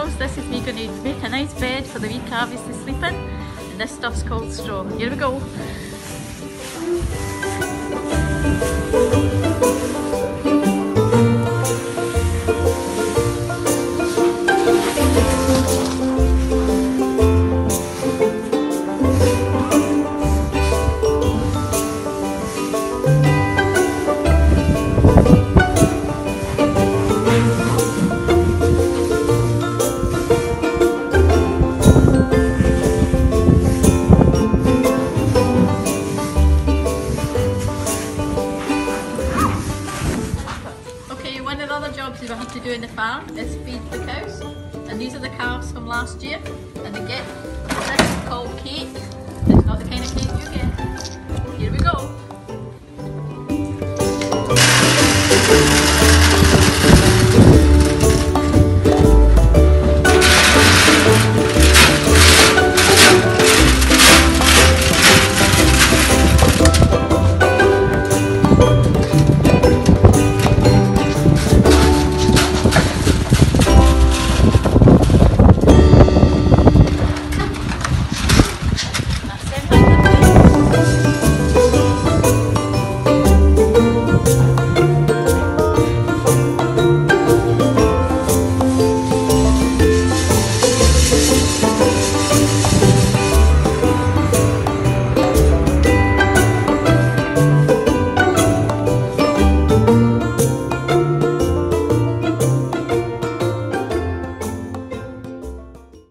girls, this is me going to make a nice bed for the wee calves to sleep in, and this stuff's called straw. Here we go. One of the other jobs we have to do in the farm is feed the cows, and these are the calves from last year, and they get this called cake. It's not the kind of cake you get. Here we go.